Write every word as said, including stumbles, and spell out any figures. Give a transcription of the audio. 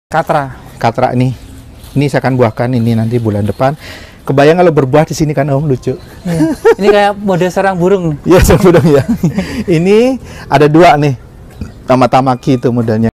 Katra. Katra ini, ini saya akan buahkan ini nanti bulan depan. Kebayang kalau berbuah di sini kan Om, lucu. Ya. Ini kayak model sarang burung. Iya, sarang burung ya. Ini ada dua nih, Tama Tamaki itu modelnya.